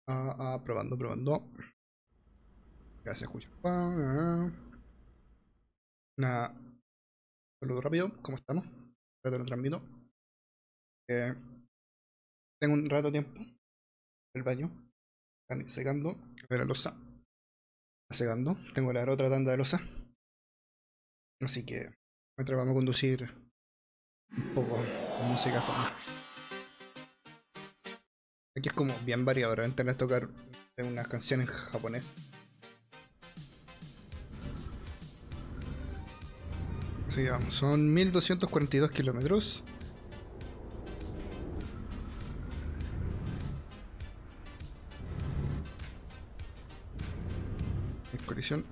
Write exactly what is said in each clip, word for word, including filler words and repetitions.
Ah, ah, probando, probando. Ya se escucha. Ah, Nada, saludo rápido. ¿Cómo estamos? Rato lo transmito. Eh, tengo un rato de tiempo en el baño. Están secando. La losa. Está secando. Tengo la otra tanda de losa. Así que mientras vamos a conducir un poco con música a fondo. Aquí es como bien variado. De repente les tocar unas canciones en japonés. Así que vamos. Son mil doscientos cuarenta y dos kilómetros. En colisión.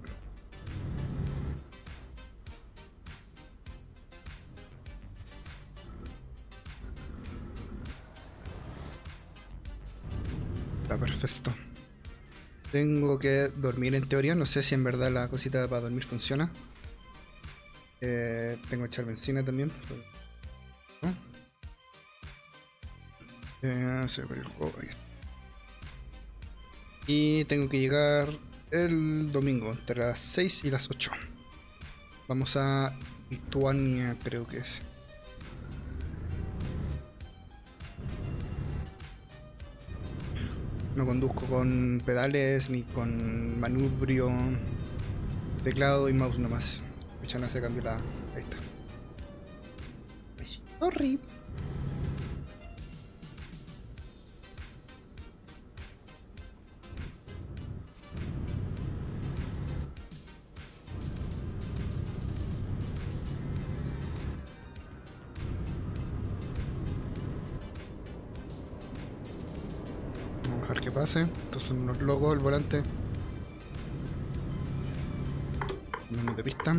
Está perfecto. Tengo que dormir en teoría. No sé si en verdad la cosita para dormir funciona. Eh, tengo que echar benzina también. ¿No? Eh, se abrió el juego. Ahí está. Y tengo que llegar el domingo entre las seis y las ocho. Vamos a Lituania, creo que es. No conduzco con pedales ni con manubrio, teclado y mouse nomás. Ya no se cambió la. Ahí está. Ahí sí. Sorry. Vamos a dejar que pase. Estos son unos logos, el volante. Menú de pista.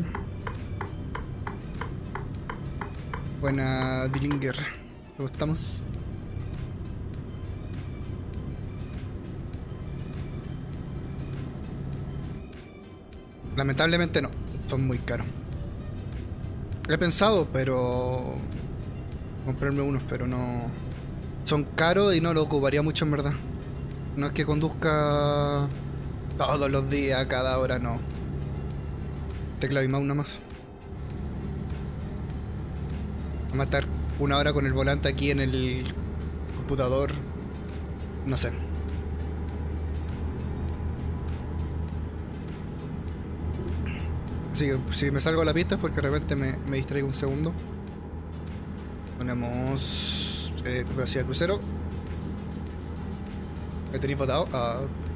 Buena Dillinger. ¿Le gustamos? Lamentablemente no. Son muy caros. He pensado, pero... comprarme unos, pero no... son caros y no lo ocuparía mucho en verdad. No es que conduzca todos los días, cada hora, no. Teclado y mouse nomás. Vamos a estar una hora con el volante aquí en el computador. No sé. Así que si me salgo a la pista es porque de repente me, me distraigo un segundo. Ponemos eh, velocidad crucero. ¿Me tenéis votado? Ah.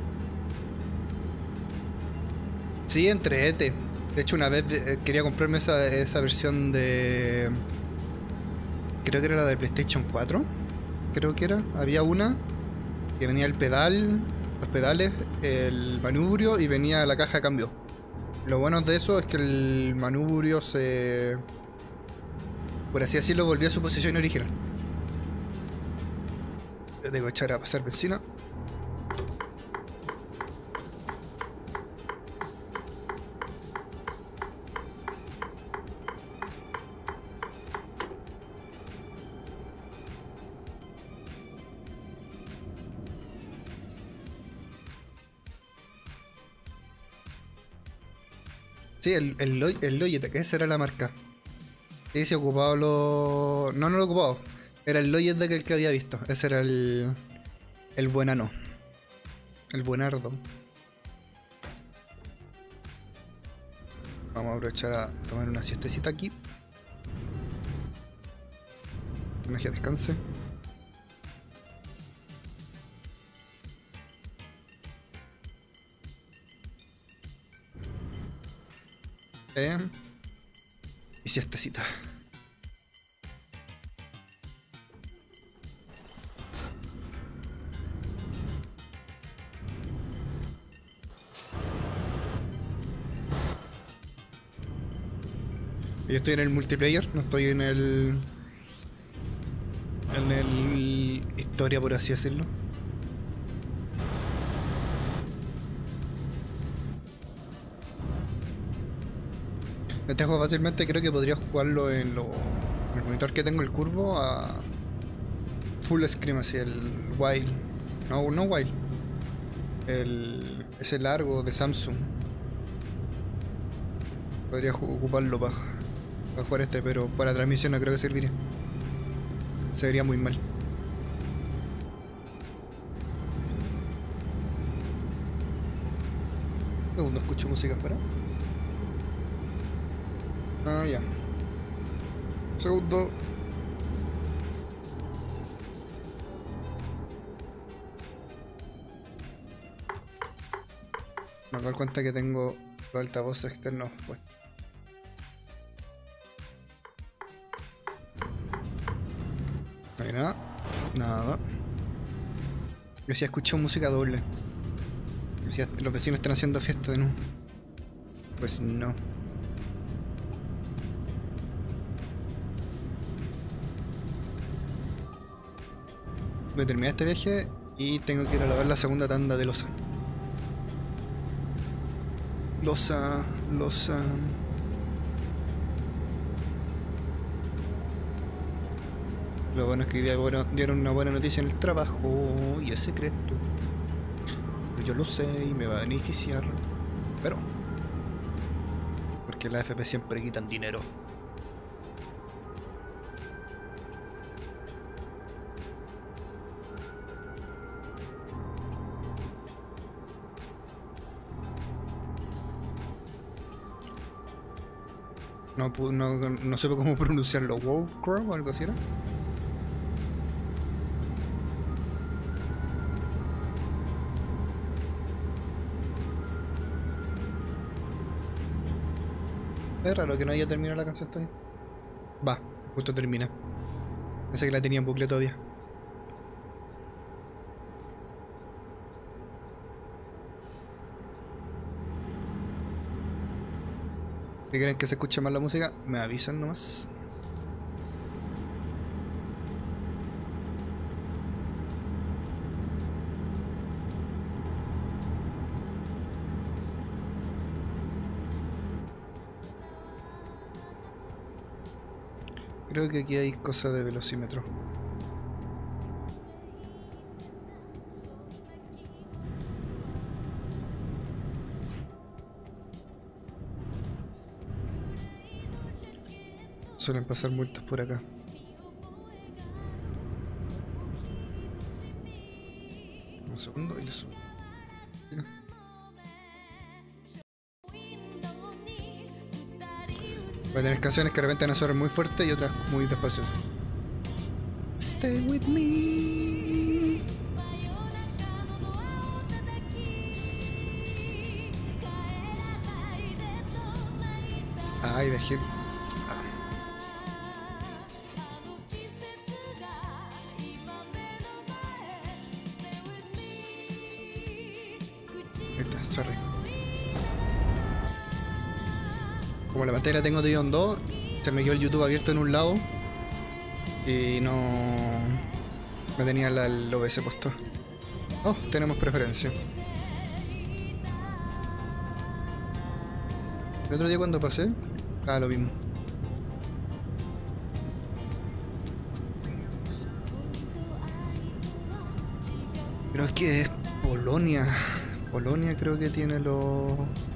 Sí, entrete. De hecho, una vez eh, quería comprarme esa, esa versión de... creo que era la de PlayStation cuatro. Creo que era. Había una que venía el pedal, los pedales, el manubrio y venía la caja de cambio. Lo bueno de eso es que el manubrio se... por así decirlo, volvió a su posición original. Tengo que echar a pasar benzina. Sí, el, el, Lo- el Logitech, esa era la marca. Sí, se ocupaba lo... no, no lo ocupaba. Era el Logitech el que había visto. Ese era el... el buenano. El buenardo. Vamos a aprovechar a tomar una siestecita aquí. Energía descanse. Eh, y siestecita. Yo estoy en el multiplayer, no estoy en el... en el... historia, por así decirlo. Este juego fácilmente creo que podría jugarlo en, lo, en el monitor que tengo, el curvo, a full screen, así el wild. No, no wild. El, ese largo de Samsung. Podría ocuparlo para, para jugar este, pero para transmisión no creo que serviría. Se vería muy mal. Uh, no escucho música afuera. Ah, ya. Segundo. Me doy cuenta que tengo los altavoces externos pues. No hay nada. Nada. Yo sí escucho música doble. Si los vecinos están haciendo fiesta de nuevo. Pues no. Voy a terminar este viaje y tengo que ir a lavar la segunda tanda de losa. Losa, losa. Lo bueno es que hoy día bueno, dieron una buena noticia en el trabajo y es secreto. Yo lo sé y me va a beneficiar. Pero porque la F P siempre quitan dinero. No, no, no supe cómo pronunciarlo. ¿Wow Crow o algo así era? Es raro que no haya terminado la canción todavía. Va, justo termina. Pensé que la tenía en bucle todavía. Si quieren que se escuche más la música, me avisan nomás. Creo que aquí hay cosas de velocímetro. Suelen pasar multas por acá. Un segundo y le subo. Mira. Voy a tener canciones que de repente van a sonar muy fuerte y otras muy despacio. Stay with me. Ay, dejé. Ah. Ahí está, sorry. Como la pantalla la tengo de en dos, se me quedó el YouTube abierto en un lado y no me tenía la, el O B S puesto. Oh, tenemos preferencia. El otro día cuando pasé, ah, lo mismo. Pero es que es Polonia. Polonia creo que tiene los...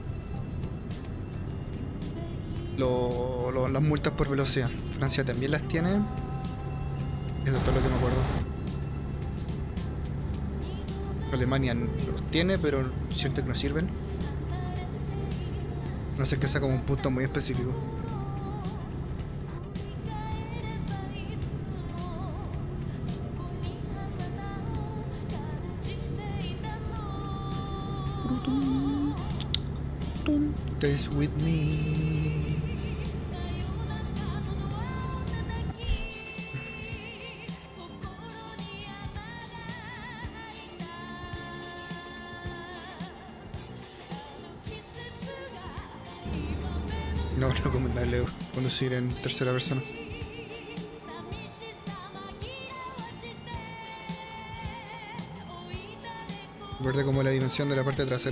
Lo, lo, las multas por velocidad. Francia también las tiene. Eso es todo lo que me acuerdo. Alemania los tiene, pero siento que no sirven. No sé, que sea como un punto muy específico. Stay with me. No es recomendable conducir en tercera persona. Verde como la dimensión de la parte trasera.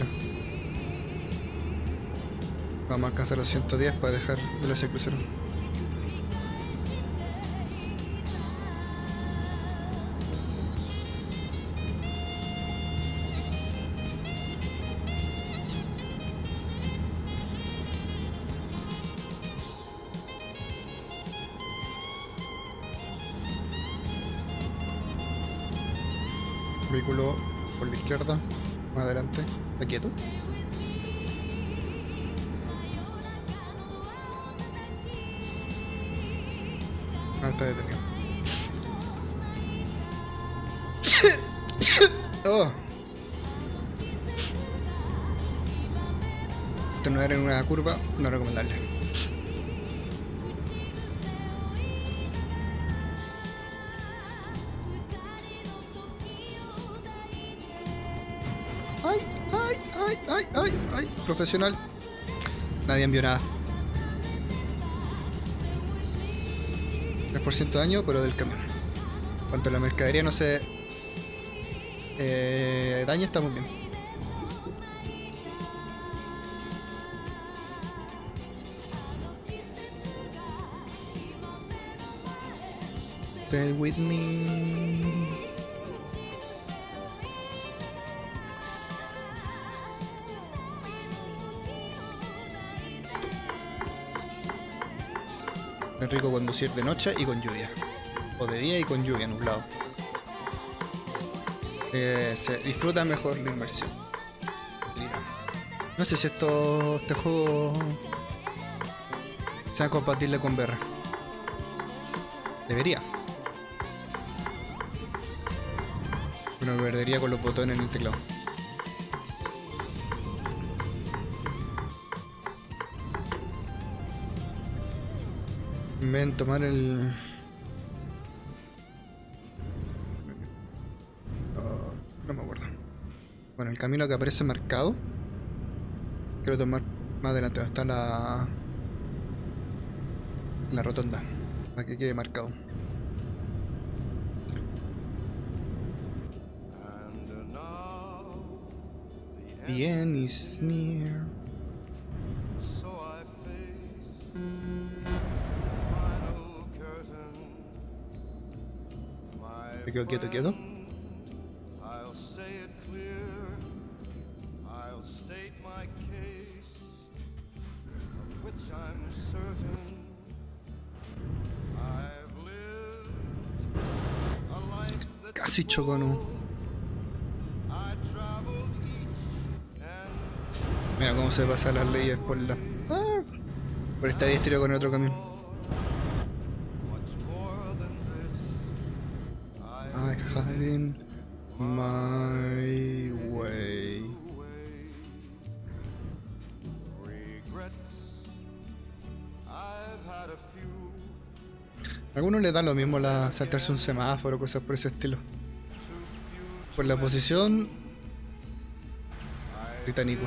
Vamos a alcanzar los ciento diez para dejar velocidad crucero. vehículo por la izquierda, más adelante. ¿Está quieto? Ah, está detenido. Oh. Esto no era en una curva, no recomendable. Ay, ay, ay, ay, ay, ay, profesional. Nadie envió nada. tres por ciento de daño, pero del camión. En cuanto a la mercadería no se eh, daña, estamos bien. Stay with me. Es rico conducir de noche y con lluvia. O de día y con lluvia, nublado. Eh, se disfruta mejor la inmersión. No sé si esto, este juego sea compatible con V R. Debería. Bueno, me perdería con los botones en el teclado. Ven, tomar el... Oh, no me acuerdo. Bueno, el camino que aparece marcado. Quiero tomar más adelante, donde está la... la rotonda. Para que quede marcado. Bien, is near. Me quedo quieto, quieto. Casi chocó, no. Mira cómo se pasan las leyes por la... Ah, por esta distrito con el otro camión. I hiding my way. A algunos les da lo mismo la saltarse un semáforo, cosas por ese estilo. Por la posición británico.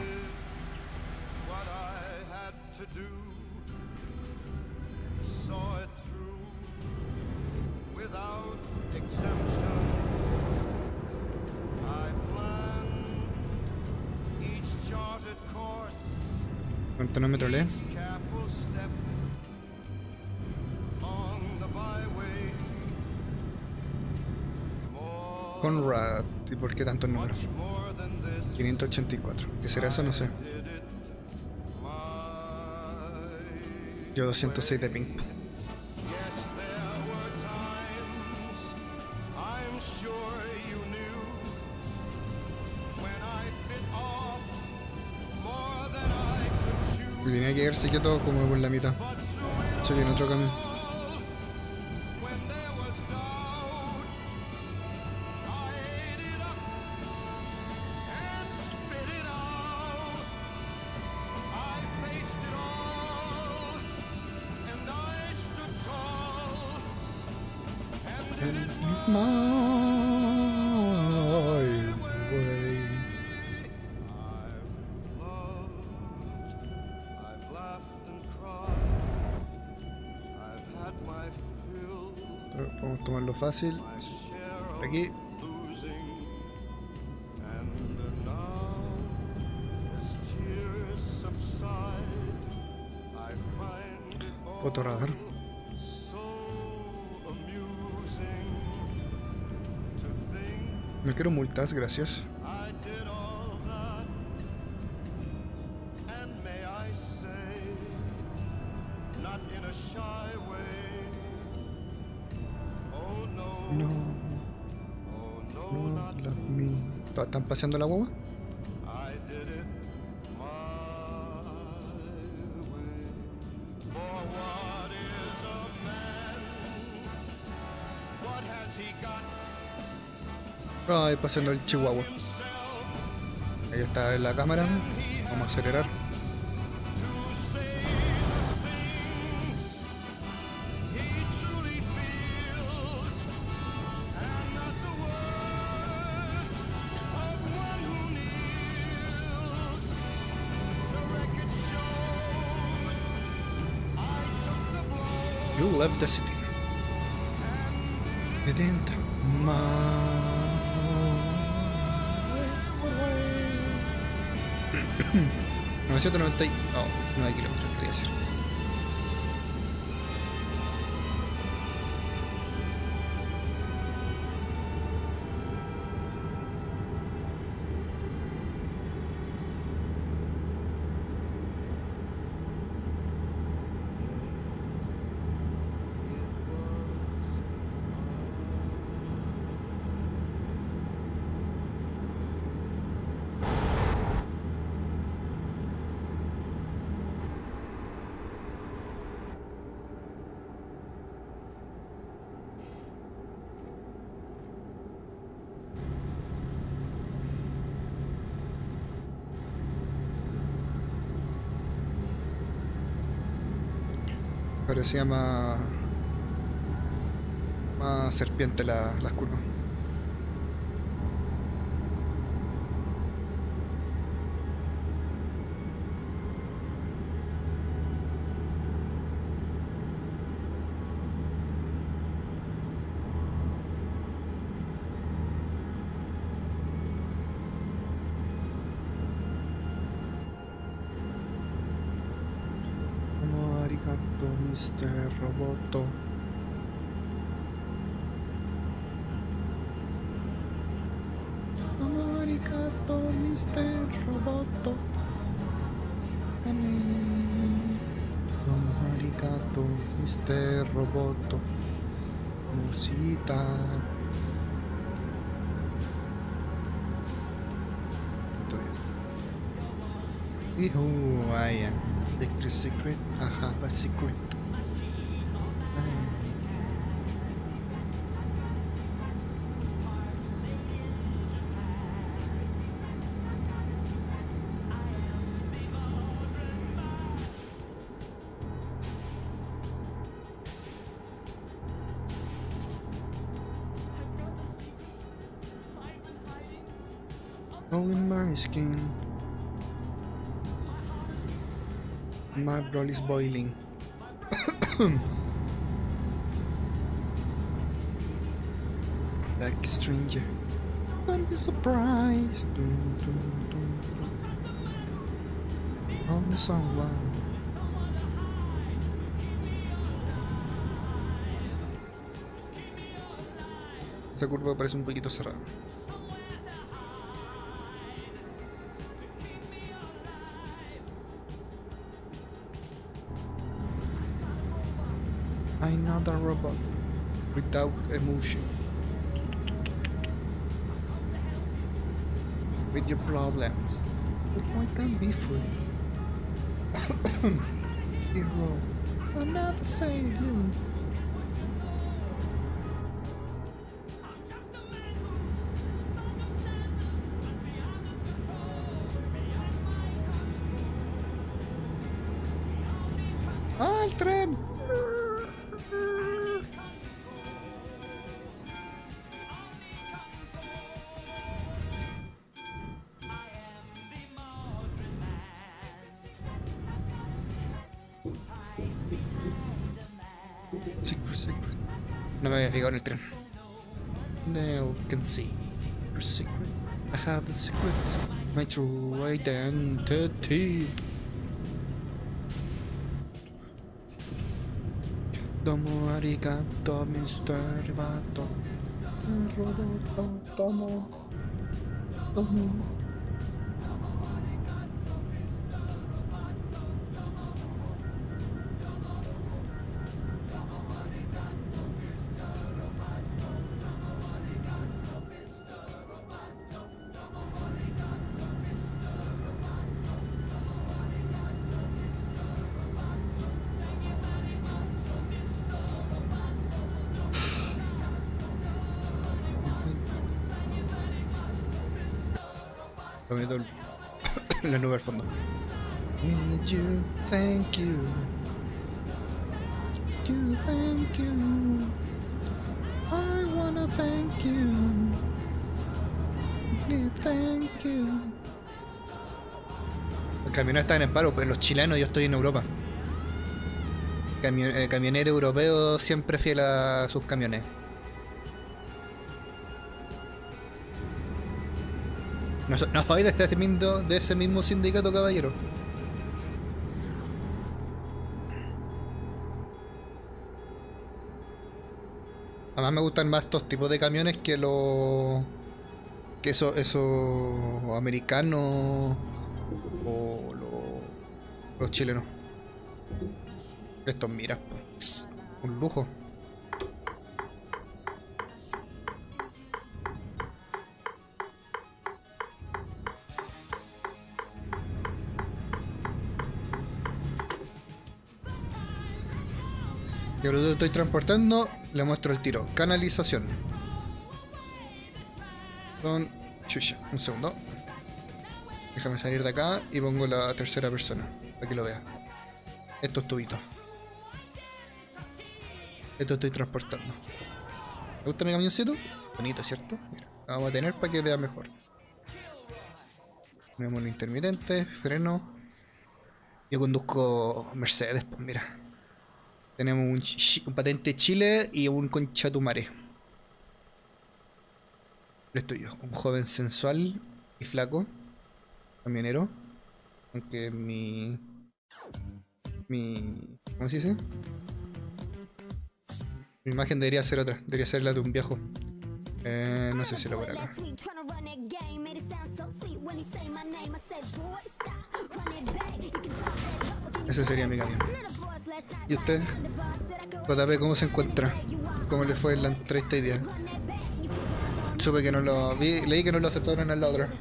¿Cuánto no me troleé? Conrad, ¿y por qué tantos números? quinientos ochenta y cuatro. ¿Qué será eso? No sé. Yo doscientos seis de ping. Tenía que irse quieto como por la mitad. Se viene otro camión. Vamos a tomarlo fácil. Por aquí. Fotoradar. No quiero multas, gracias. No, no, let me Todas están paseando la guagua. Ay, paseando el chihuahua. Ahí está en la cámara. Vamos a acelerar. You left the city. It didn't novecientos noventa y... Oh, nueve kilómetros quería decir. Parecía más, más serpiente la, las curvas. mister Roboto. Arigato, mister Roboto. Arigato, mister Roboto. Musita. Oh, I am secret, secret. I have a secret. All in my skin. My blood is boiling. Like a stranger. Don't be surprised. Dun, dun, dun, dun. On someone. Esa curva parece un poquito cerrada. Another robot without emotion. With your problems, but why can't be free? Hero, I'm not the savior. ¡Ah, el tren! Secret, secret. No me había fijado en el tren. Now can see your secret. I have a secret. My true identity. Domo arigato, mister Roboto. Roboto, domo. Domo. Está bonito el- la nube al fondo. Need you, thank you. You, thank you. I wanna thank you. Please, thank you. Los camioneros están en paro, pero los chilenos, yo estoy en Europa. Camion, eh, camionero europeo siempre fiel a sus camiones. No, so- no soy de ese, mismo, de ese mismo sindicato, caballero. Además me gustan más estos tipos de camiones que los... que esos esos americanos o los, los chilenos. Estos, mira, un lujo. Y ahora lo estoy transportando, le muestro el tiro. Canalización. Son... Chucha, un segundo. Déjame salir de acá y pongo la tercera persona, para que lo vea. Estos tubitos. Esto estoy transportando. ¿Te gusta mi camioncito? Bonito, ¿cierto? Mira, lo vamos a tener para que vea mejor. Tenemos un intermitente, freno. Yo conduzco Mercedes, pues mira. Tenemos un, chi un patente Chile y un Conchatumare. Estoy yo, un joven sensual y flaco, camionero. Aunque mi... mi... ¿cómo se dice? Mi imagen debería ser otra, debería ser la de un viejo. Eh, no sé si lo voy acá. Ese sería mi camión. ¿Y usted? J P, ¿cómo se encuentra? ¿Cómo le fue en la entrevista hoy día? Supe que no lo... vi, leí que no lo aceptaron en la otra.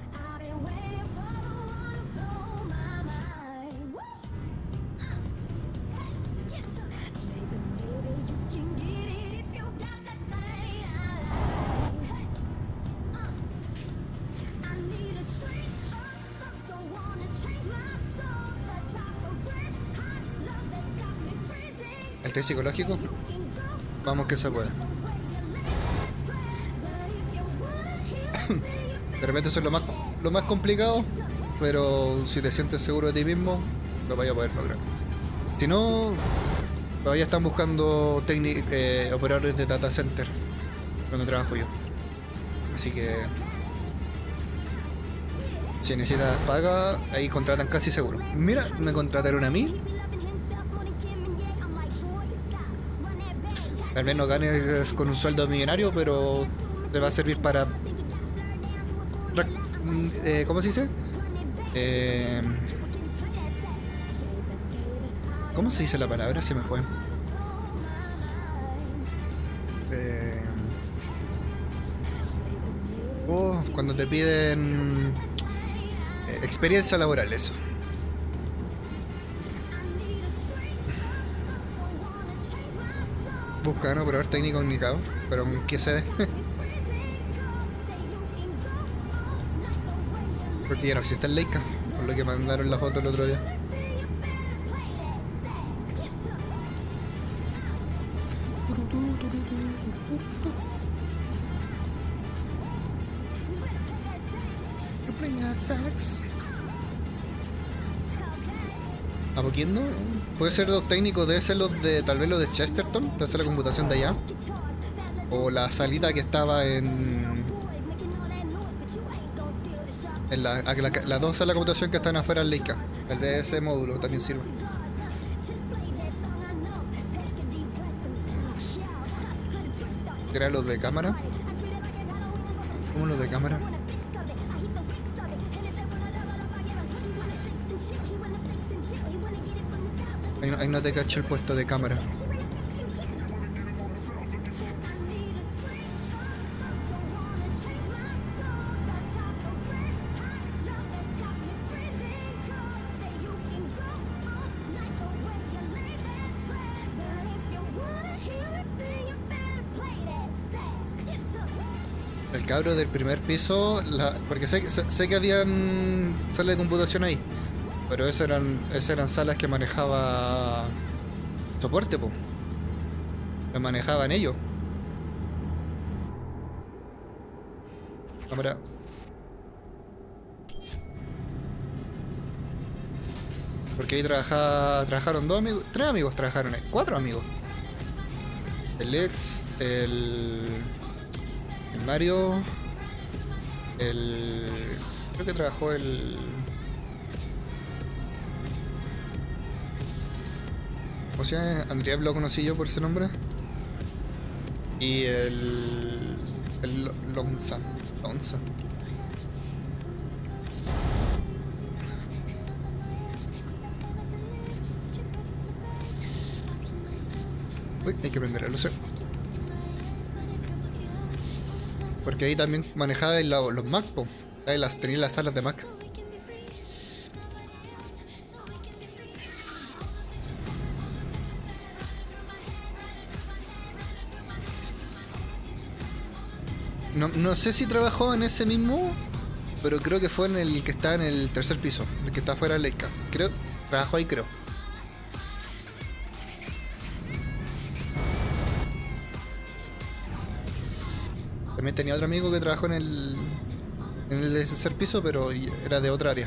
¿El test psicológico? Vamos que se puede. De repente eso es lo más, lo más complicado, pero si te sientes seguro de ti mismo, lo vayas a poder lograr. Si no, todavía están buscando eh, operadores de data center donde trabajo yo. Así que si necesitas paga, ahí contratan casi seguro. Mira, me contrataron a mí. Tal vez no ganes con un sueldo millonario, pero te va a servir para... Eh, ¿Cómo se dice? Eh, ¿Cómo se dice la palabra? Se me fue. Eh, oh, cuando te piden eh, experiencia laboral, eso. Busca un operador técnico comunicado, pero ¿en qué sede? Porque ya no existe el Leica, por lo que mandaron la foto el otro día. ¿Apoquiendo? Puede ser dos técnicos, debe ser los de, tal vez los de Chesterton, debe ser la computación de allá. O la salita que estaba en... En la, la, la, las dos salas de computación que están afuera en Leica. Tal vez ese módulo también sirve. ¿Era los de cámara? ¿Cómo los de cámara? Ahí no, ahí no te cacho el puesto de cámara. El cabro del primer piso, la, porque sé, sé, sé que habían salas de computación ahí, pero esas eran, esas eran salas que manejaba soporte, po. Lo manejaban ellos. Cámara. Porque ahí trabaja, trabajaron dos amigos, tres amigos trabajaron ahí, cuatro amigos. El ex, el, el Mario, el... creo que trabajó el... O sea, Andrea lo conocí yo por ese nombre. Y el... el Lonza. Lonza. Uy, hay que prender el luces. Porque ahí también manejaba la, los Mac, po. Ahí las, tenía las salas de Mac. No, no sé si trabajó en ese mismo, pero creo que fue en el que está en el tercer piso, el que está afuera de Leica. Creo, trabajó ahí, creo. También tenía otro amigo que trabajó en el en el tercer piso, pero era de otra área.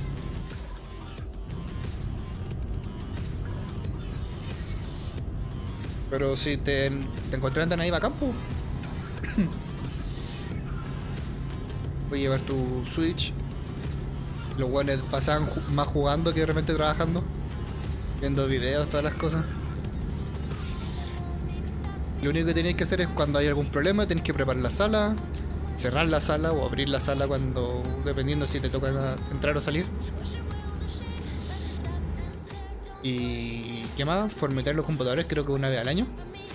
Pero si te, te encontraran ahí bacán, po. Voy a llevar tu Switch. Los buenos pasaban ju más jugando que de repente trabajando, viendo videos, todas las cosas. Lo único que tenéis que hacer es cuando hay algún problema, tenéis que preparar la sala, cerrar la sala o abrir la sala cuando, dependiendo si te toca entrar o salir. Y ¿qué más? Formatear los computadores, creo que una vez al año.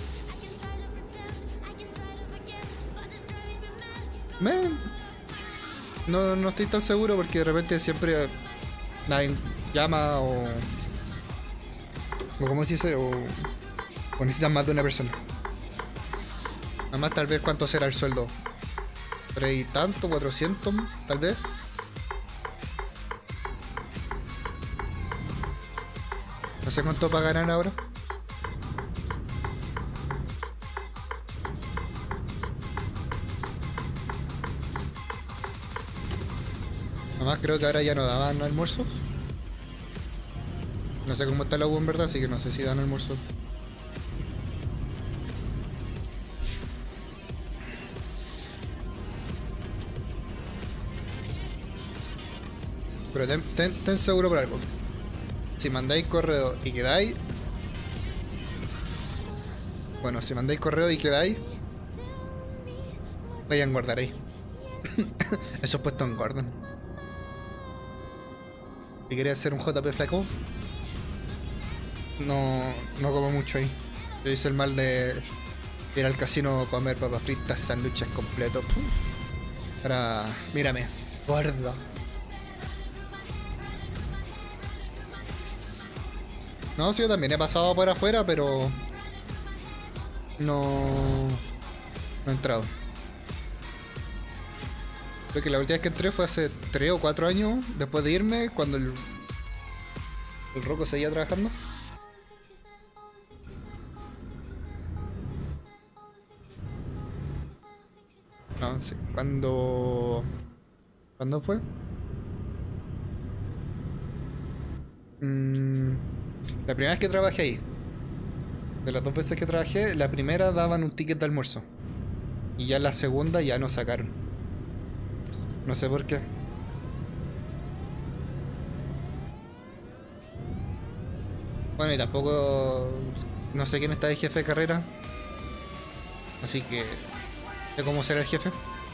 Me... No, no estoy tan seguro porque de repente siempre nadie llama o... o ¿cómo se dice? O, o necesitan más de una persona. Además, tal vez cuánto será el sueldo. Tres y tanto, cuatrocientos, tal vez. No sé cuánto pagarán ahora. Además, creo que ahora ya no daban almuerzo. No sé cómo está la U en verdad, así que no sé si dan almuerzo. Pero ten, ten, ten seguro por algo. Si mandáis correo y quedáis... Bueno, si mandáis correo y quedáis... Vayan a engordar ahí. Esos puestos engordan. Si queréis hacer un J P flaco, no, no como mucho ahí. Yo hice el mal de ir al casino a comer papas fritas, sándwiches completos. Ahora, mírame, gordo. No, sí, yo también he pasado por afuera, pero no, no he entrado. Creo que la última vez que entré fue hace tres o cuatro años, después de irme, cuando el, el Rocco seguía trabajando. No sé, cuando... ¿Cuándo fue? Mm, la primera vez que trabajé ahí. De las dos veces que trabajé, la primera daban un ticket de almuerzo. Y ya la segunda ya nos sacaron. No sé por qué. Bueno, y tampoco... No sé quién está de jefe de carrera. Así que... sé cómo será el jefe.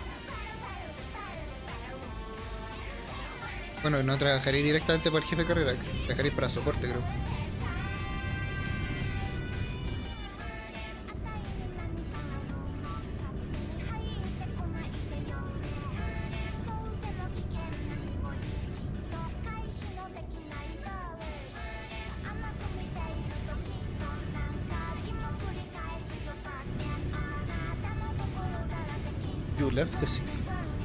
Bueno, no trabajaré directamente para el jefe de carrera. Trabajaré para soporte, creo. you left the city.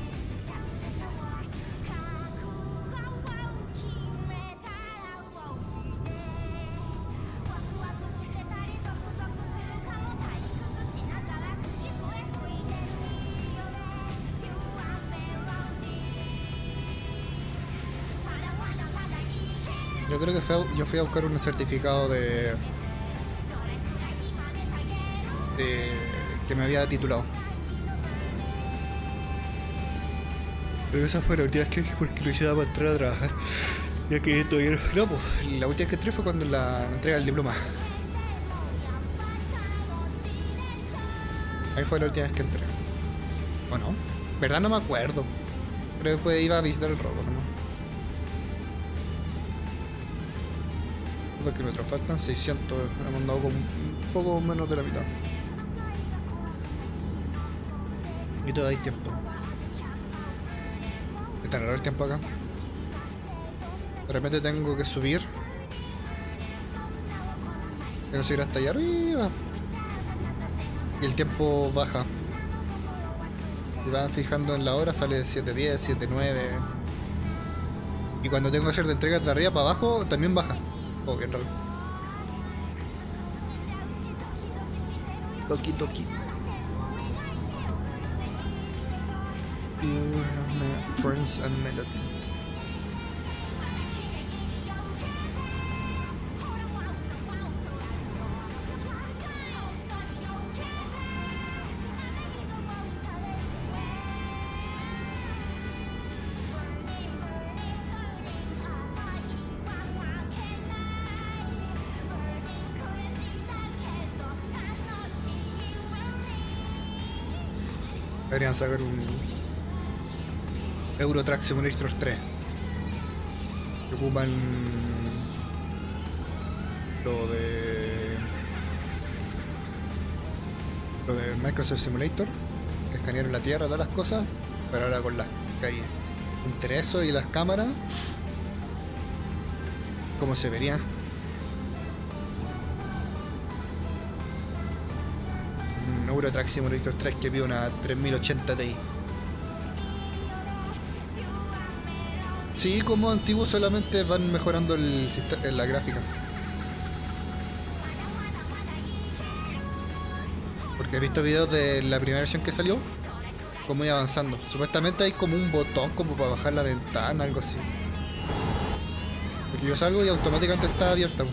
Yo creo que fue, yo fui a buscar un certificado de, de que me había titulado. Pero esa fue la última vez que porque lo hice para entrar a trabajar. Ya que todavía no, pues, la última vez que entré fue cuando la entrega del diploma. Ahí fue la última vez que entré. ¿O no? ¿Verdad? No me acuerdo. Creo que pues iba a visitar el robo nomás. ¿Cuántos kilómetros faltan? seiscientos. Hemos andado con un poco menos de la mitad. Y todavía hay tiempo. Está raro el tiempo acá. De repente tengo que subir. Tengo que subir hasta allá arriba. Y el tiempo baja. Si van fijando en la hora sale siete diez, siete nueve. Y cuando tengo que hacer de entregas de arriba para abajo también baja. Oh, bien raro. Toki toki. Friends and Melody. Deberían sacar un Euro Truck Simulator tres que ocupan lo de lo de Microsoft Simulator, que escanearon la tierra, todas las cosas, pero ahora con las calles. Entre eso y las cámaras, ¿cómo se vería? Un Euro Truck Simulator tres que pide una tres mil ochenta Ti. Sí, como antiguo, solamente van mejorando el en la gráfica. Porque he visto videos de la primera versión que salió, como iba avanzando. Supuestamente hay como un botón como para bajar la ventana, algo así. Porque yo salgo y automáticamente está abierta.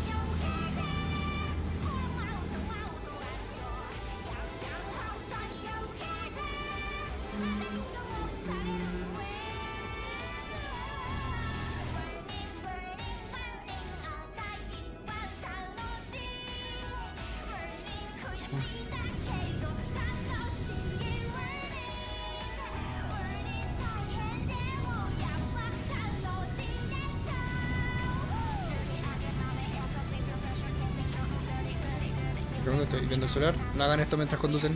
Estoy viendo el celular. No hagan esto mientras conducen.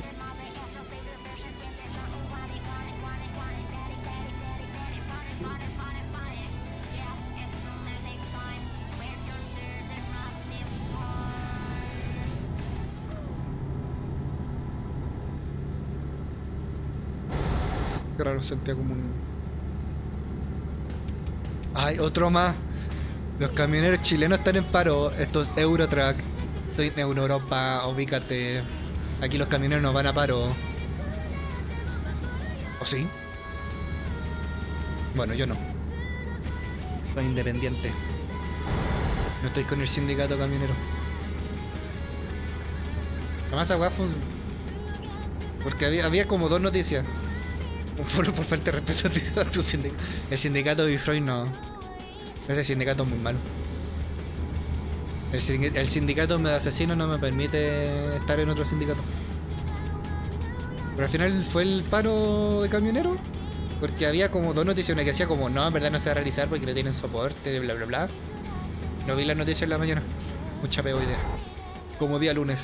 Qué raro, sentía como un... ¡Ay, otro más! Los camioneros chilenos están en paro. Estos Eurotrack. Estoy en Europa, ubícate. Aquí los camioneros no van a paro. ¿O sí? Bueno, yo no. Soy independiente. No estoy con el sindicato camionero. Además, esa weá fue un... Porque había, había como dos noticias. Por, por falta de respeto a tu sindicato. El sindicato de Bifroy no. Ese sindicato es muy malo. El, el sindicato de asesinos no me permite estar en otro sindicato. Pero al final fue el paro de camioneros. Porque había como dos noticias. Una que decía como, no, en verdad no se va a realizar porque no tienen soporte, bla bla bla. No vi las noticias en la mañana. Mucha peor idea. Como día lunes.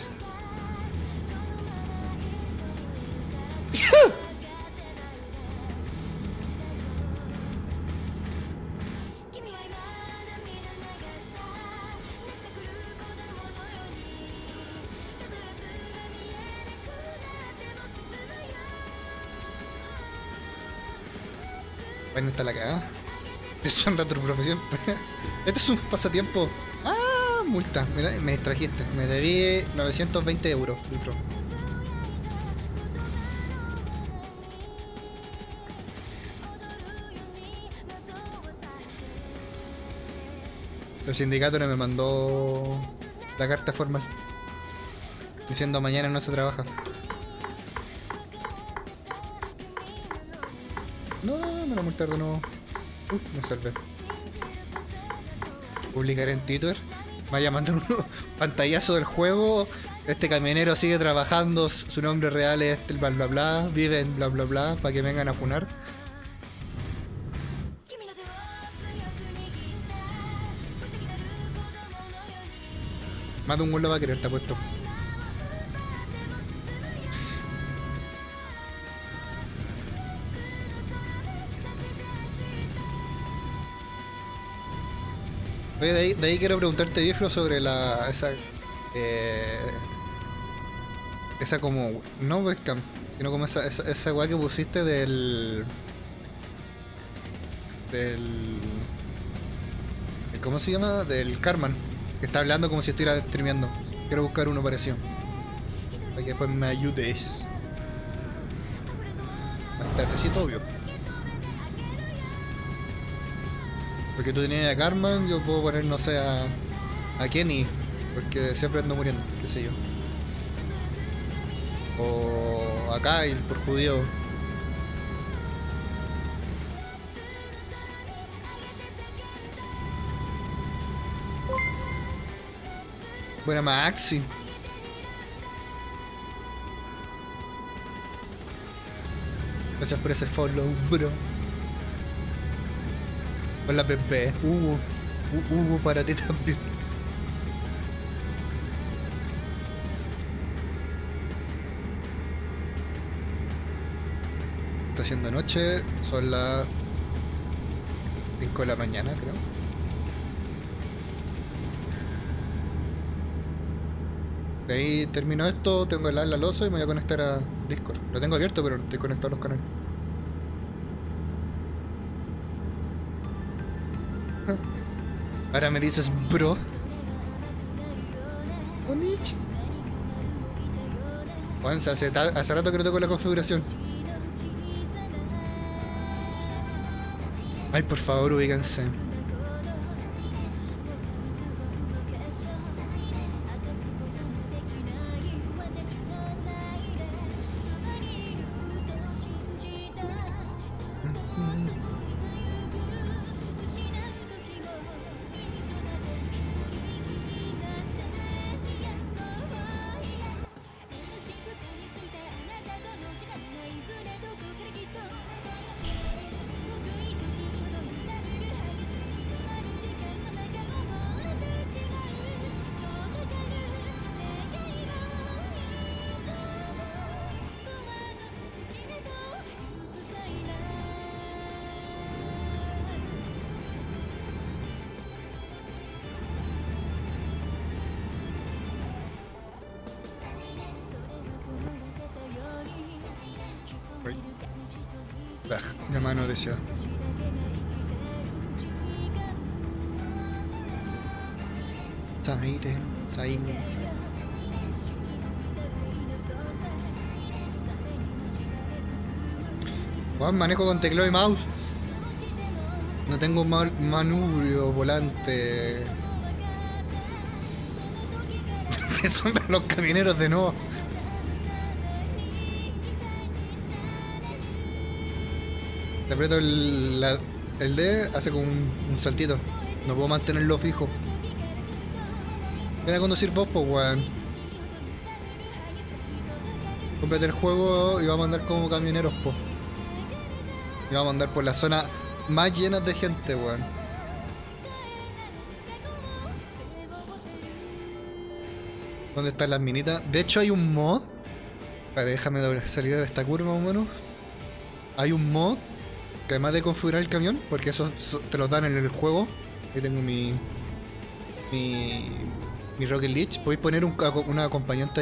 Ahí está la cagada. Eso es retroprofesión. Este es un pasatiempo. Ah, multa. Mira, me distrajiste. Me debí novecientos veinte euros, Vitro. El sindicato no me mandó la carta formal diciendo mañana no se trabaja. No, me lo multaron de nuevo. Uh, me salvé. Publicaré en Twitter. Me vaya a mandar un pantallazo del juego. Este camionero sigue trabajando. Su nombre real es el bla bla bla. Vive en bla bla bla. Para que vengan a funar. Más de un gol lo va a querer, está puesto. Oye, de ahí, de ahí quiero preguntarte, Biflo, sobre la... esa... Eh, esa como... no webcam, sino como esa, esa, esa weá que pusiste del... del... ¿Cómo se llama? Del Carman. Que está hablando como si estuviera streameando. Quiero buscar uno parecido. Para que después me ayudes. Más tardecito, obvio. Porque tú tenías a Carman, yo puedo poner, no sé, a, a Kenny. Porque siempre ando muriendo, qué sé yo. O a Kyle, por judío. Buena Maxi. Gracias por ese follow, bro. Hola, Pepe. Hugo. Hugo para ti también. Está haciendo noche. Son las cinco de la mañana, creo. De ahí termino esto, tengo el la losa y me voy a conectar a Discord. Lo tengo abierto, pero no estoy conectado a los canales. Ahora me dices, bro. Bonichi. Juan, hace, hace rato que no toco la configuración. Ay, por favor, ubíquense. Llamada no deseada. Zaire, Zaire. Juan, manejo con teclado y mouse. No tengo mal manubrio, volante. Que son los camioneros de nuevo. Le aprieto el, la, el D, hace como un, un saltito. No puedo mantenerlo fijo. Ven a conducir vos, pues, weón. Cómprate el juego y vamos a andar como camioneros, po. Y vamos a andar por la zona más llena de gente, weón. ¿Dónde están las minitas? De hecho hay un mod. Vale, déjame doble, salir de esta curva, más o menos. Hay un mod que además de configurar el camión, porque eso, eso te lo dan en el juego. Ahí tengo mi mi, mi Rocket Leech. Podéis poner un, una acompañante ahí.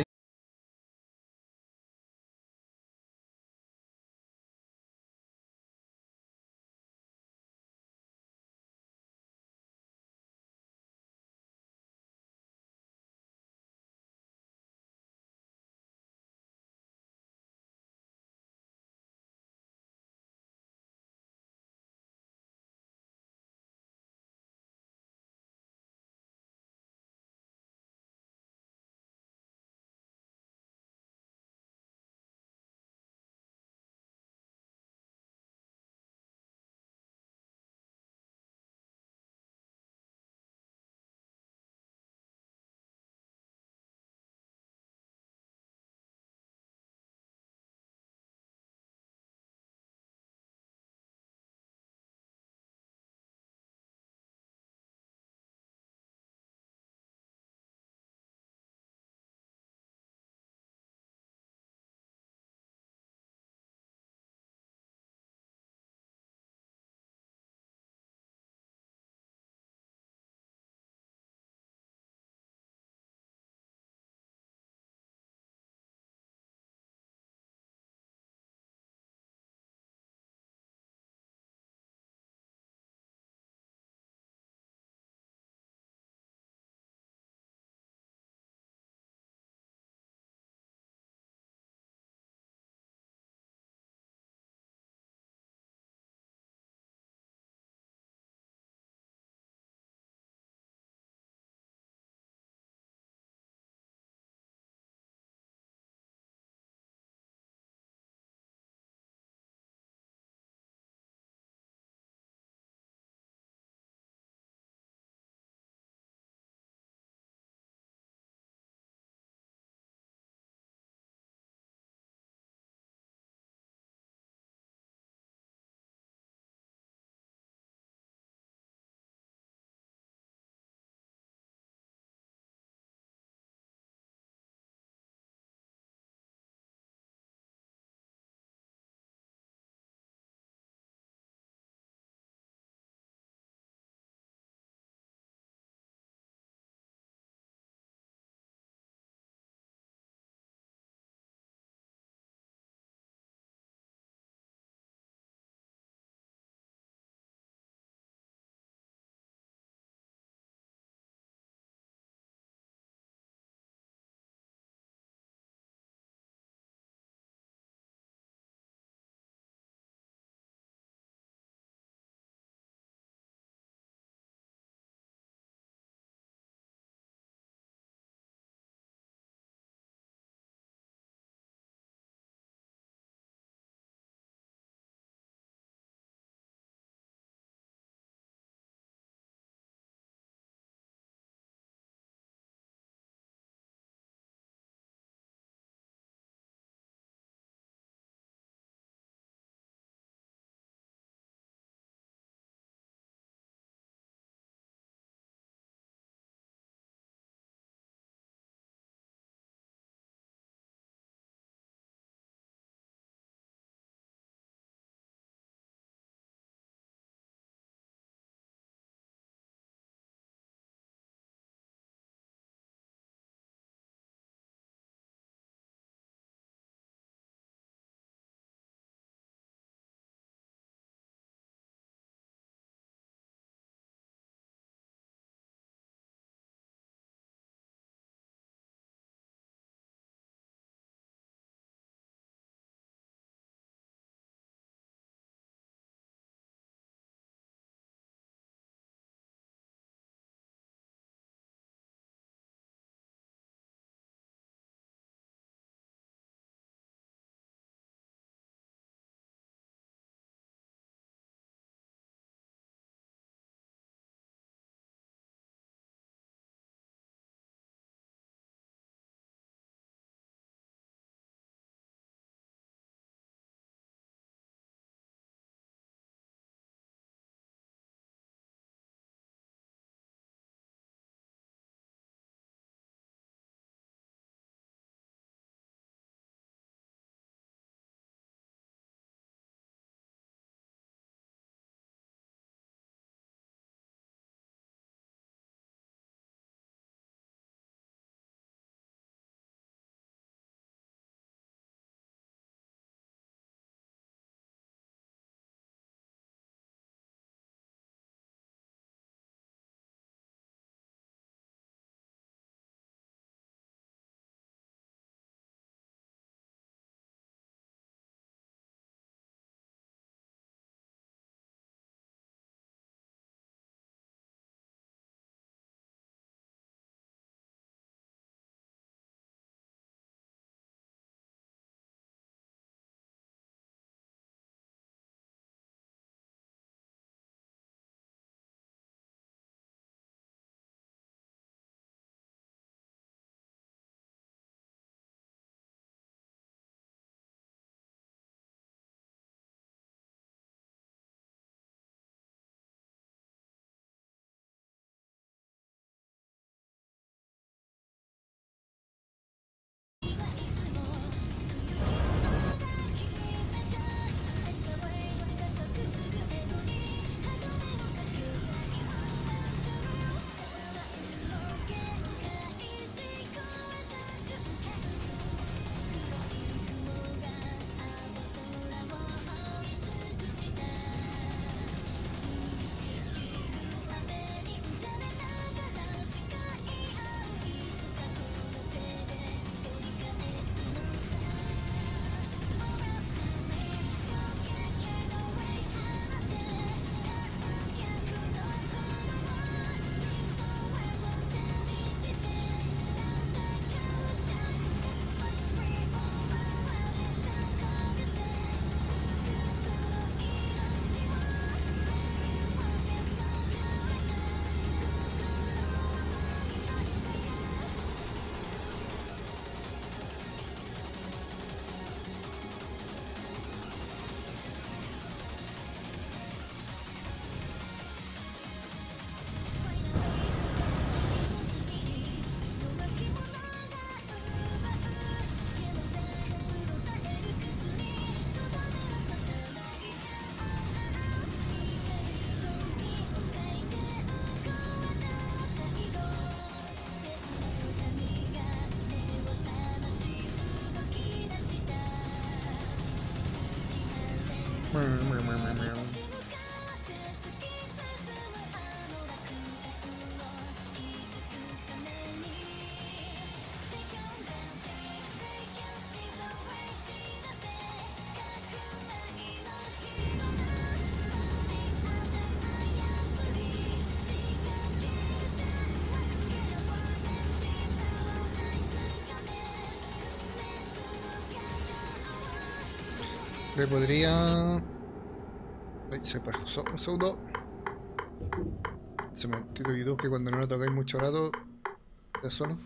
Le podría... Ay, se pasó un segundo. Se me tiro YouTube que cuando no lo tocáis mucho rato te suena.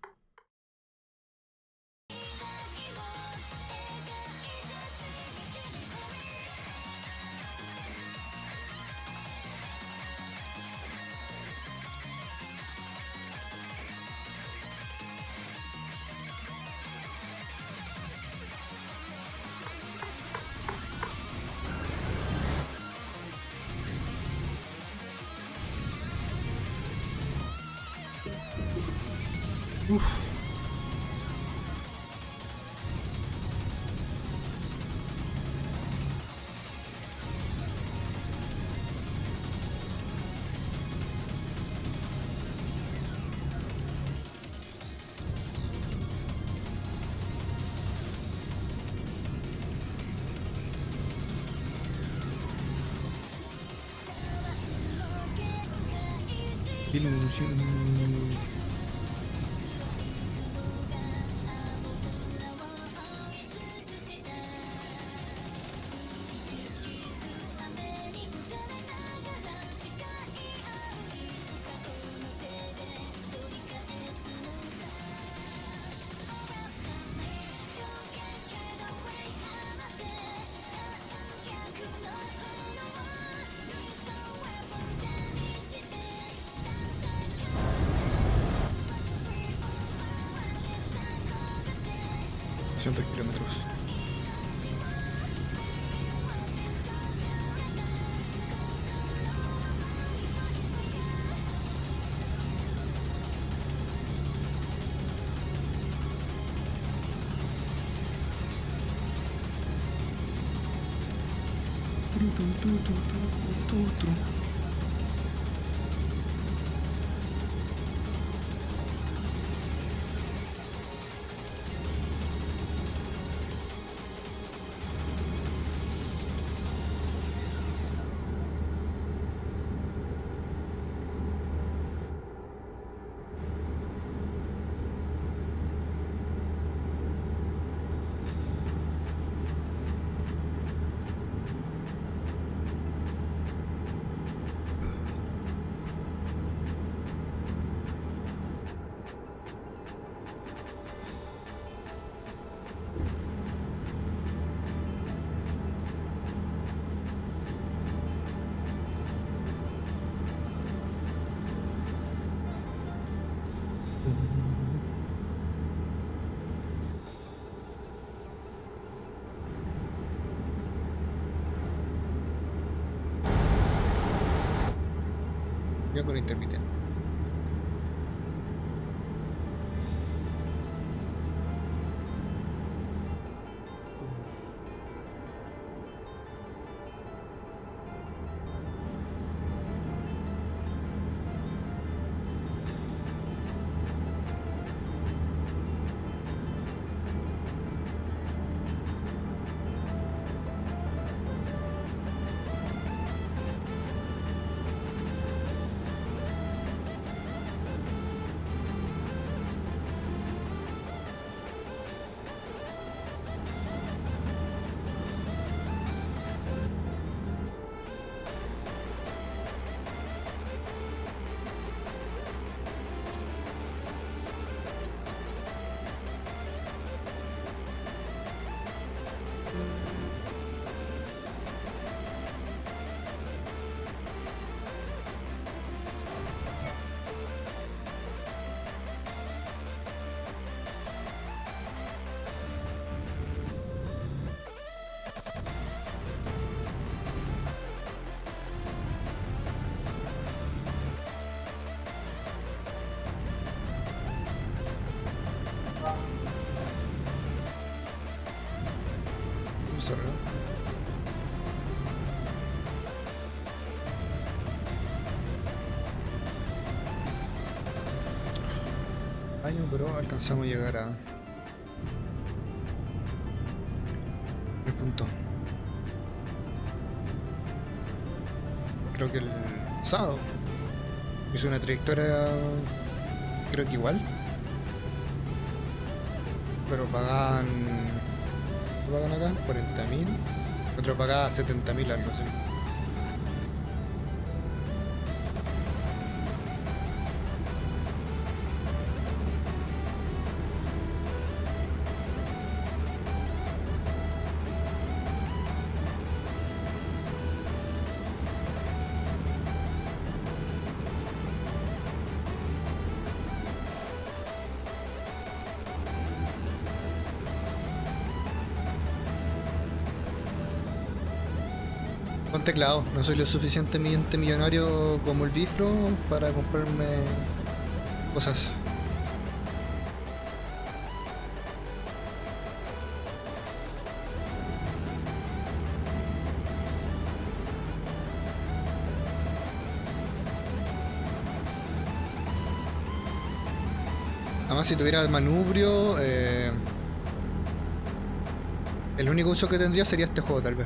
Uf. Ilusiones. doscientos kilómetros. Yo con intermitente. Sorry. daño, pero alcanzamos a llegar a el punto. Creo que el sábado hizo una trayectoria, creo que igual, pero pagaban, ¿qué pagan acá? cuarenta mil, otro pagaba setenta mil, algo así. Con teclado, no soy lo suficientemente millonario como el Bifro para comprarme cosas. Además, si tuviera el manubrio, eh, el único uso que tendría sería este juego, tal vez.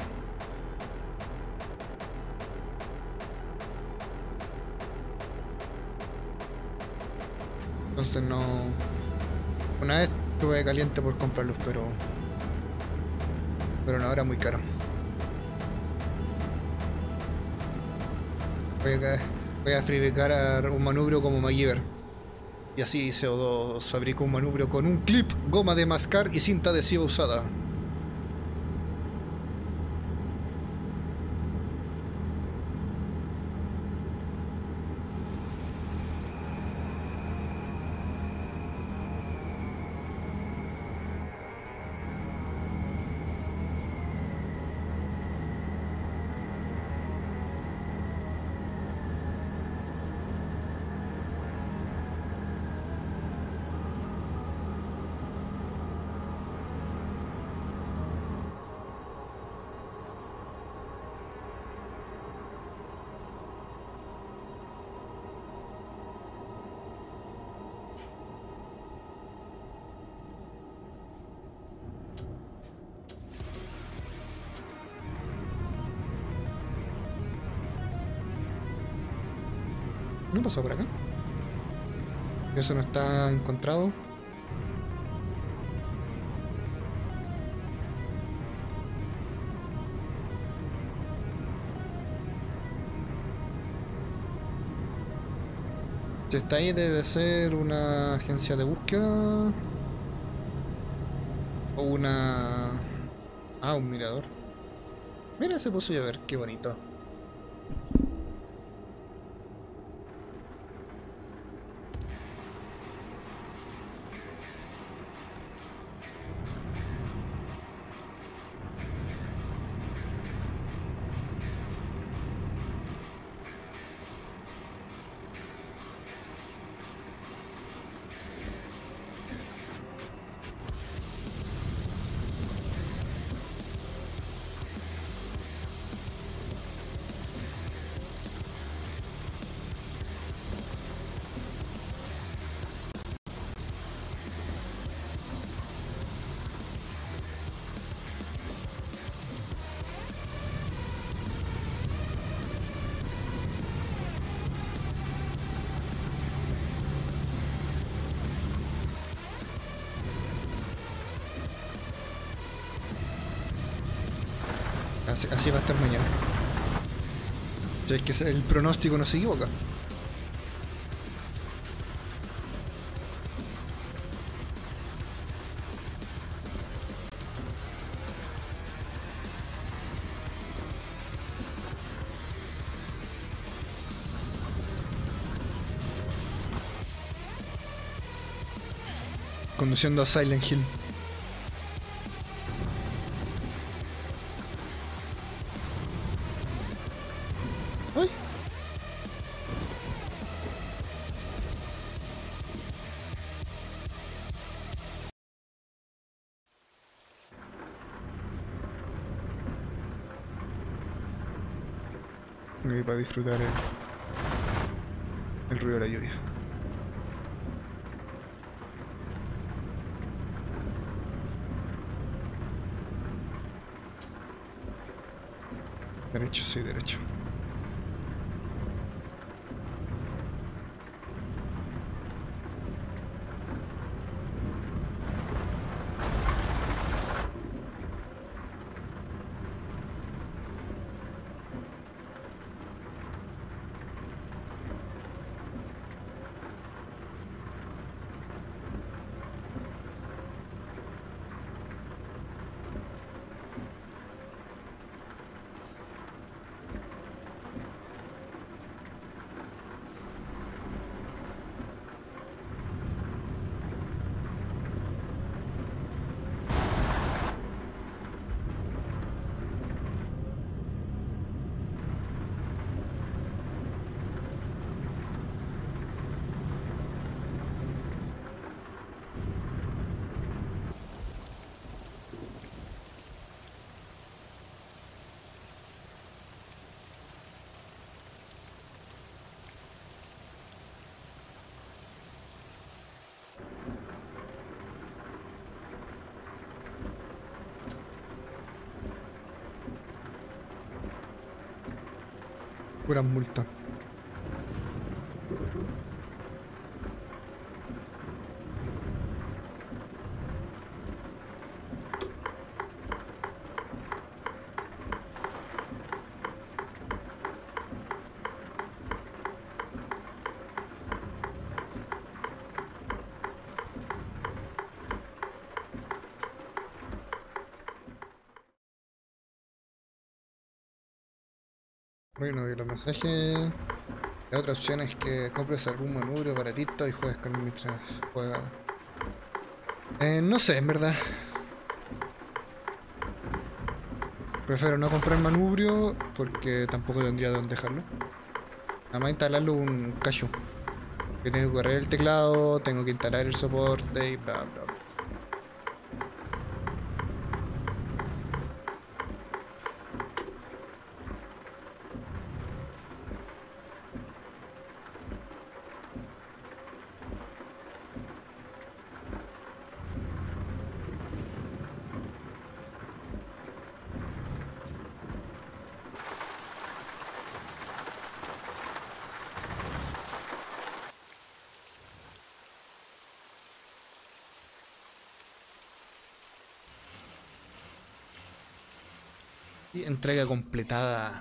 Entonces no... Una vez estuve caliente por comprarlos, pero... Pero no, era muy caro. Voy a, voy a fabricar un manubrio como MacGyver. Y así C O dos fabricó un manubrio con un clip, goma de mascar y cinta adhesiva usada. ¿No pasó por acá? Eso no está encontrado. Si está ahí debe ser una agencia de búsqueda. O una... Ah, un mirador. Mira ese pozo y a ver, qué bonito. Así, así va a estar mañana. Si es que el pronóstico no se equivoca. Conduciendo a Silent Hill. ¡Ay! Y para disfrutar el, el ruido de la lluvia. Derecho, sí, derecho. Pura multa. Bueno, y los mensajes. La otra opción es que compres algún manubrio baratito y juegues con él mientras juegas. Eh, no sé, en verdad. Prefiero no comprar manubrio porque tampoco tendría dónde dejarlo. Nada más instalarlo un cacho. Que tengo que correr el teclado, tengo que instalar el soporte y bla bla bla. Y entrega completada.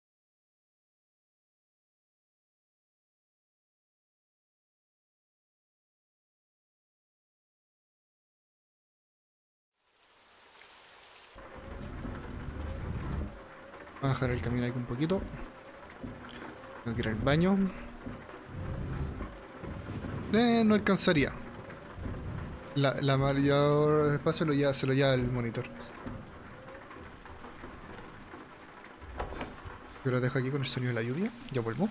Voy a bajar el camino aquí un poquito. Tengo que ir al baño. Eh, no alcanzaría. La, la mayor espacio lo lleva, se lo lleva el monitor. Yo lo dejo aquí con el sonido de la lluvia. Ya vuelvo.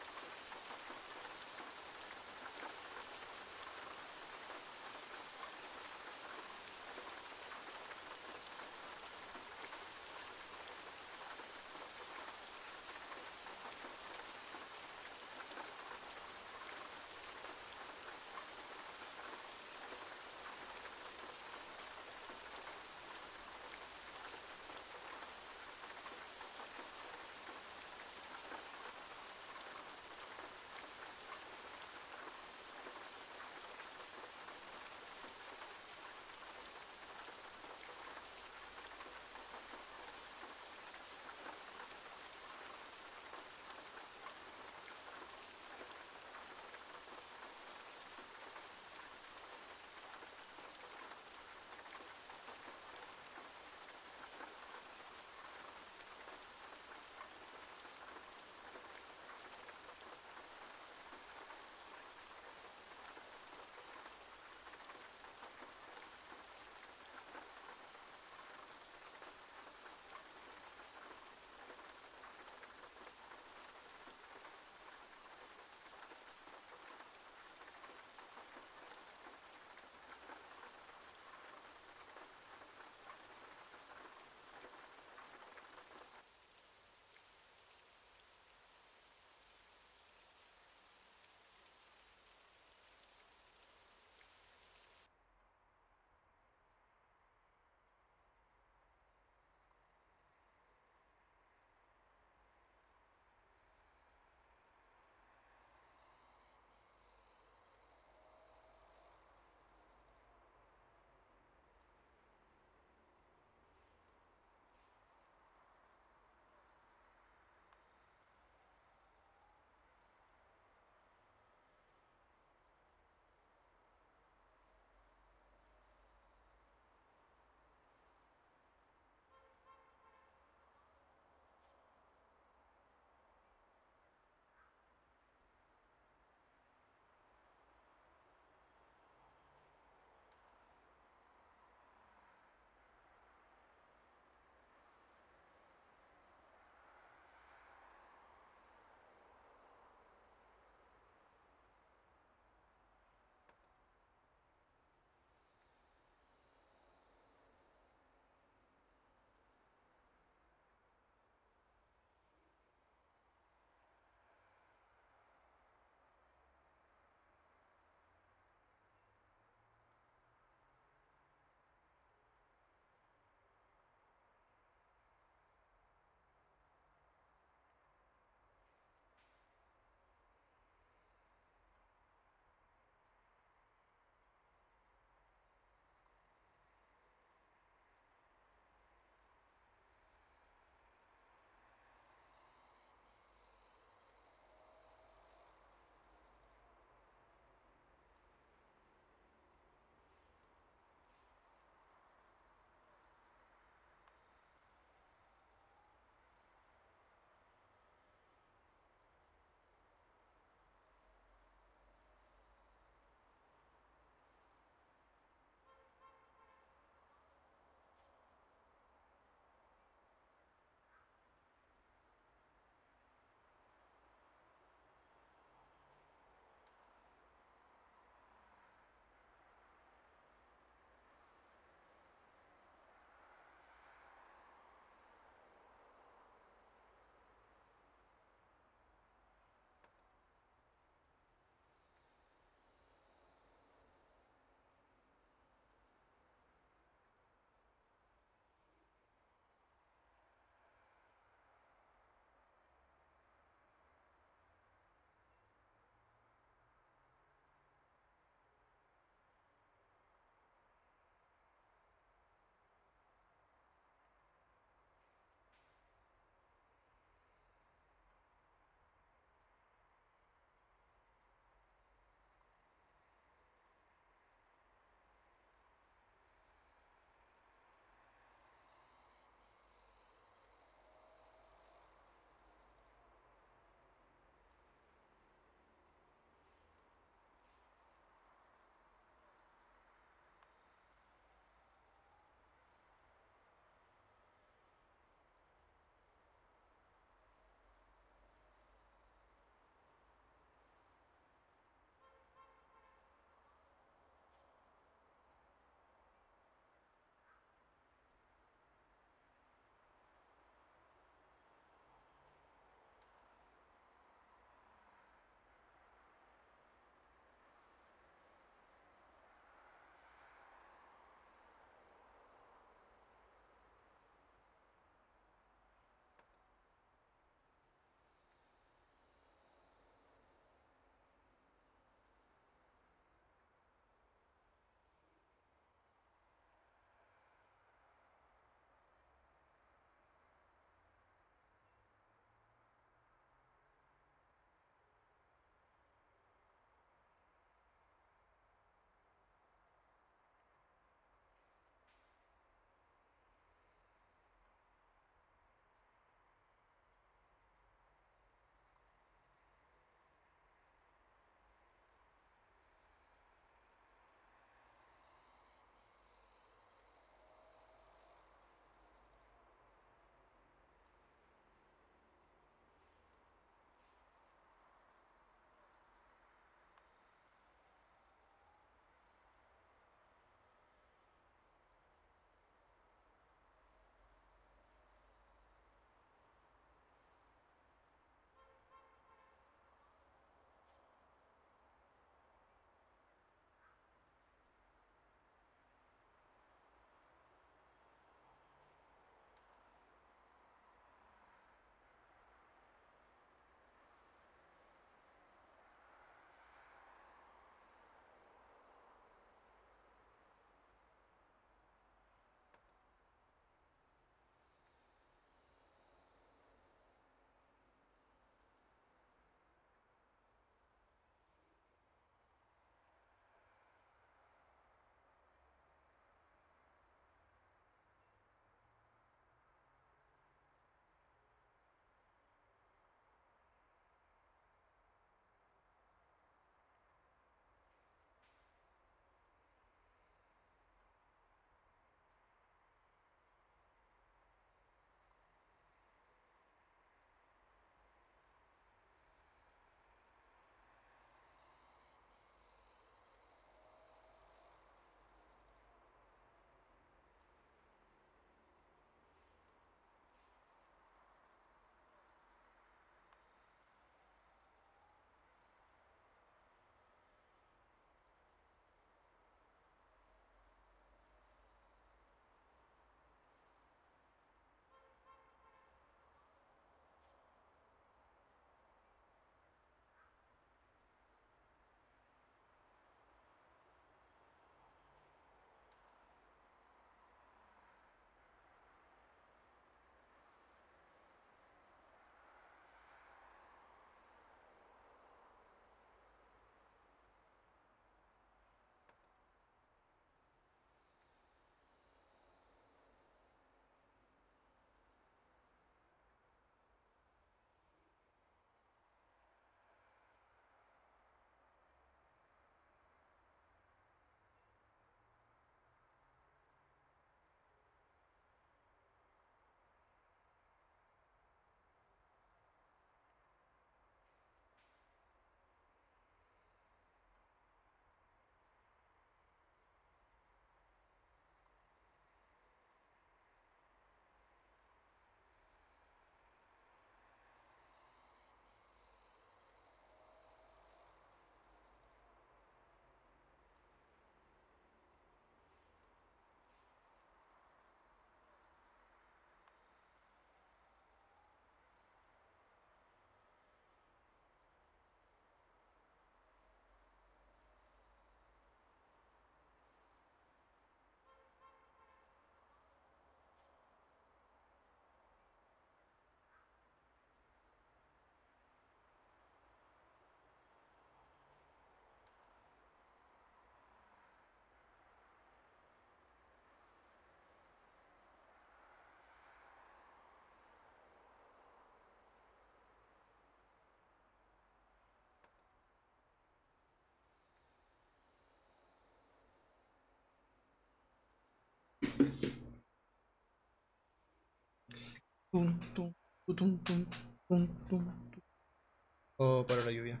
Tum, tum, tum, tum, tum, tum. Oh, para la lluvia.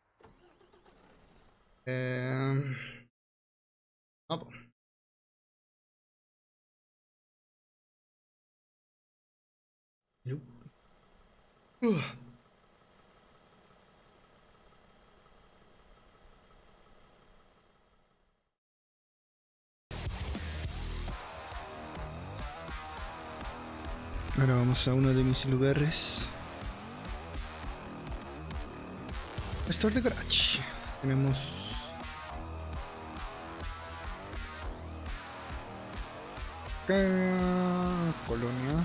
Eh... Ah, po. Yup. Uh. Ahora vamos a uno de mis lugares. Store de Garage. Tenemos acá, Colonia.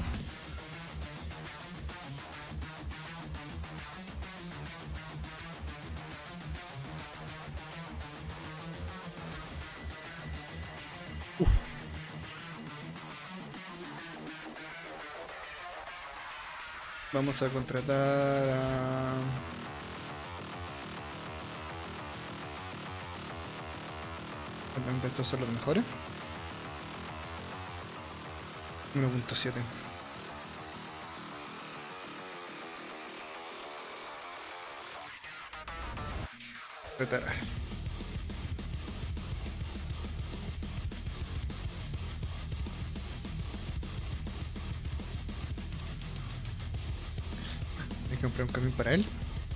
Uf. Vamos a contratar a... Estos son los mejores. uno punto siete. Retarar. Hay que comprar un camión para él.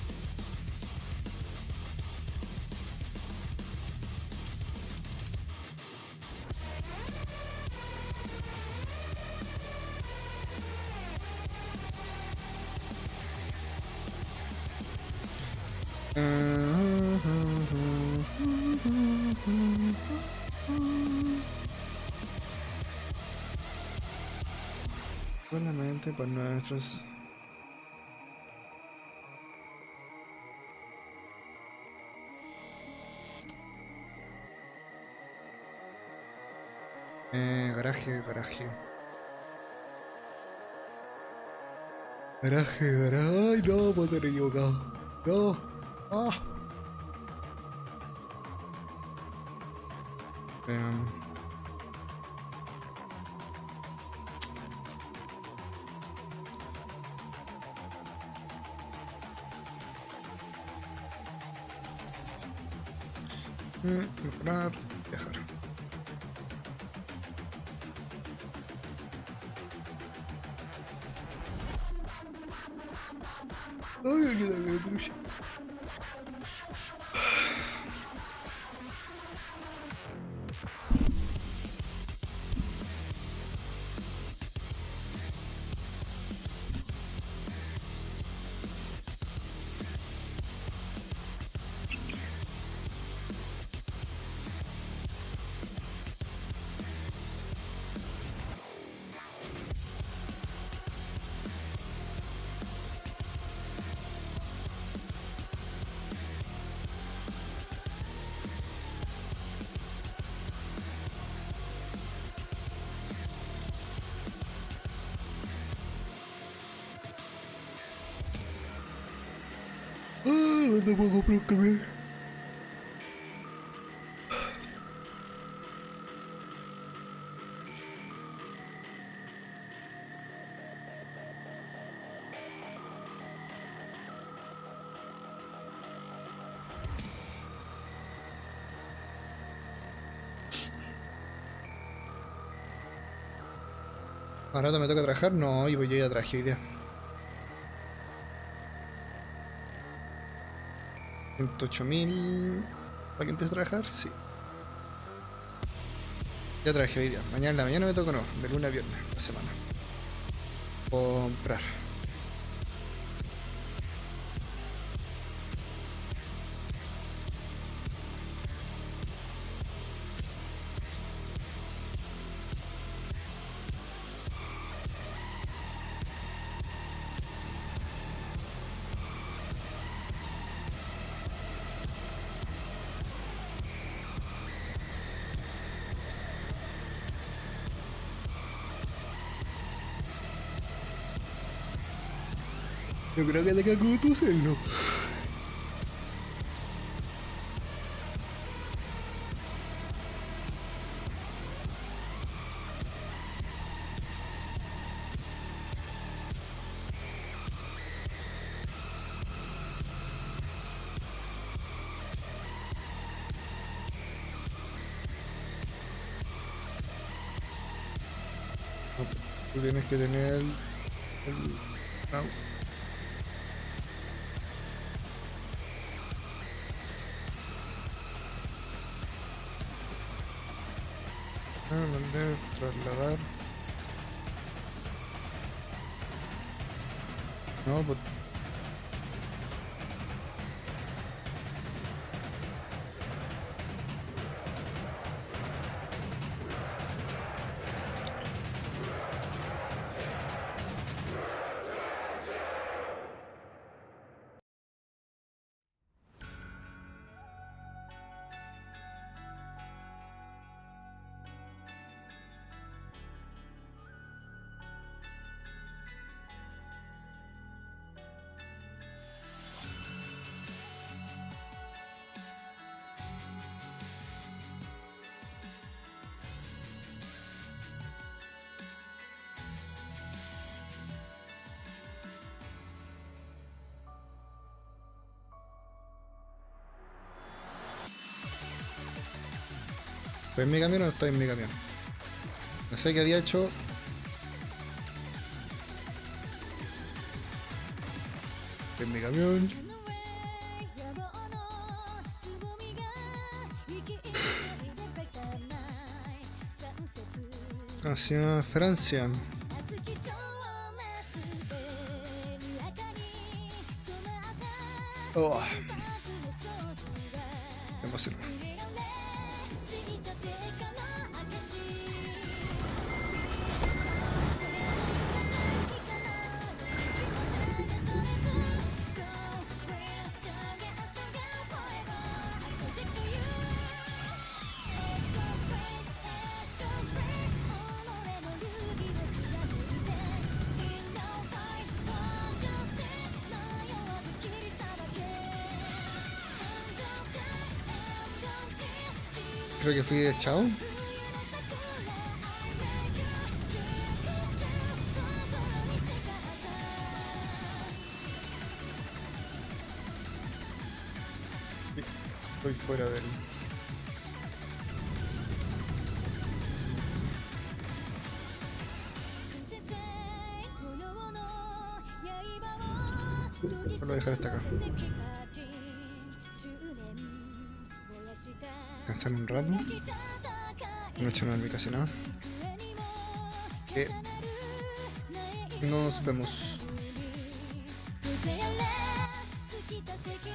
Solamente por nuestros... Eh, garaje, garaje. Garaje, garaje. Ay, no, puedo ser equivocado. No. Ah. Um. Mejorar, viajar. Ay, qué tal, trucha. Ah, ¿dónde puedo comprar un camión? ¿Ahora me toca trabajar? No, yo ya traje hoy día. ciento ocho mil. ¿Para que empiece a trabajar? Sí. Ya trabajé hoy día. Mañana en la mañana me toca no. De lunes a viernes, la semana. Comprar. Yo creo que te cago tu hacerlo. Tú tienes que tener el... no. Ah, mandar, trasladar. No, pues... ¿Estoy en mi camión o no estoy en mi camión? No sé qué había hecho. Estoy en mi camión. Hacia Francia. Oh. ¿Qué pasa? Creo que fui echado. Estoy fuera del... Voy a dejar esta acá. Descansar un rato. No he hecho nada en mi casi nada. Eh, nos vemos.